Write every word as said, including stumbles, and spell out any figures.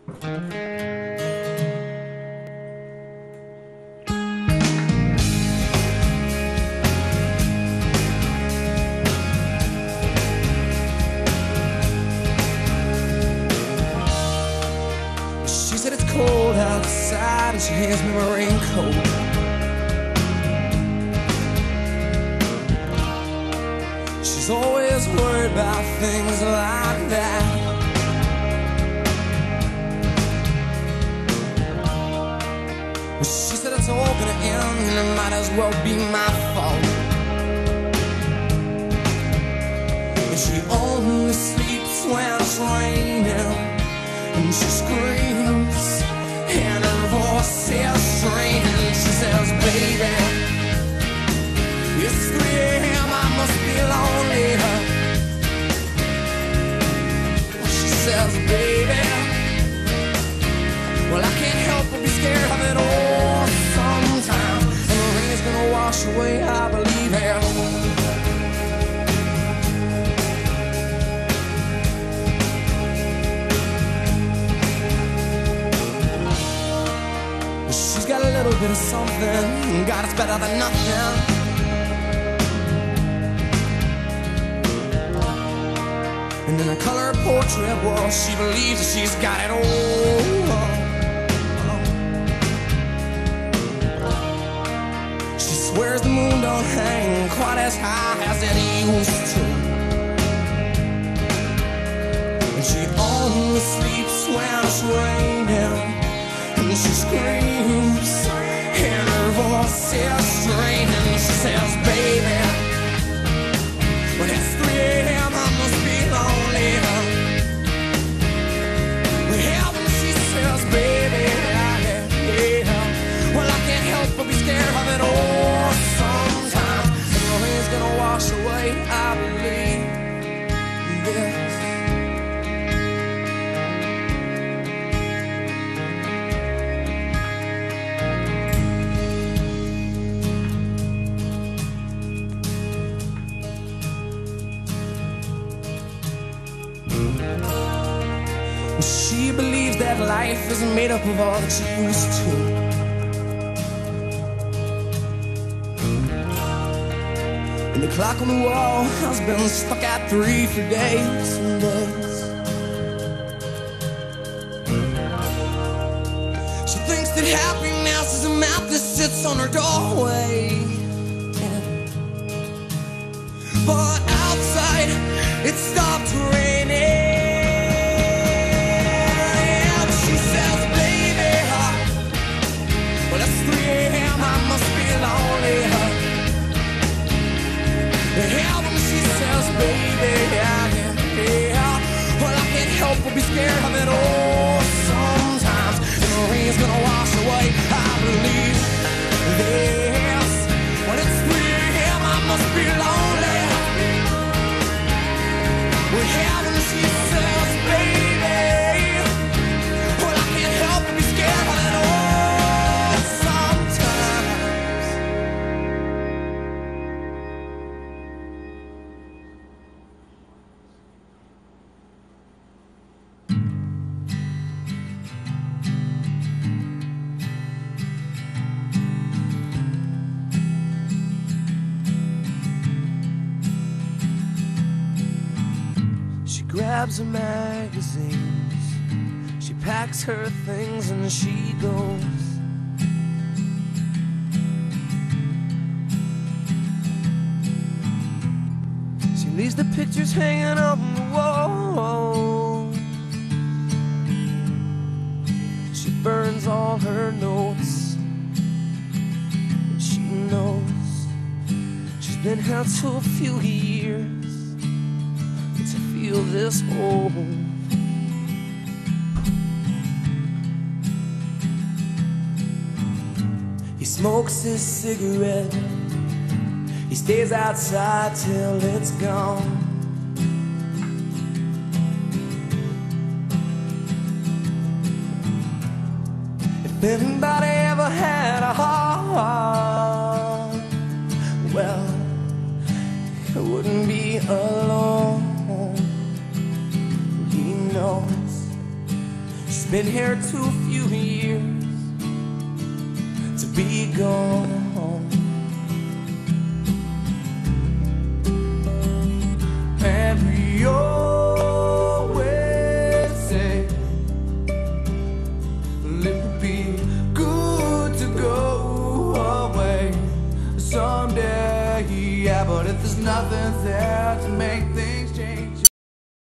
She said it's cold outside and she hands me my raincoat. She's always worried about things like that. She said it's all gonna end and it might as well be my fault. And she only sleeps when it's raining, and she screams and her voice is straining. She says, baby, it's three a m, I must be lonely. She says, baby, well, I can't help but be scared of it all sometimes. And the rain's gonna wash away, I believe it. She's got a little bit of something, God, it's better than nothing. And in a color portrait, well, she believes that she's got it all. She swears the moon don't hang quite as high as it used to. And she only sleeps when it's raining, and she screams and her voice is straining. She says, baby, when it's three a m, I must be lonely. Well, when she says, baby, yeah, yeah, well, I can't help but be scared of it all sometimes. And the rain's gonna wash away, I believe this. She believes that life isn't made up of all that she used to. And the clock on the wall has been stuck at three for days and days. She thinks that happiness is a map that sits on her doorway. But outside, it stopped raining. Baby, yeah, yeah, well, I can't help but be scared of it all sometimes. And the rain's gonna wash away, I believe this. When it's three a m, I must be lonely. Well, yeah, when she says, baby, well, I can't help but be scared of it all sometimes. Grabs her magazines, she packs her things and she goes. She leaves the pictures hanging on the wall. She burns all her notes, and she knows she's been here too a few years feel this old. He smokes his cigarette, he stays outside till it's gone. If anybody ever had a heart, well, it wouldn't be alone. He knows she's been here too few years to be gone. And we always say it would be good to go away someday, yeah, but if there's nothing there to make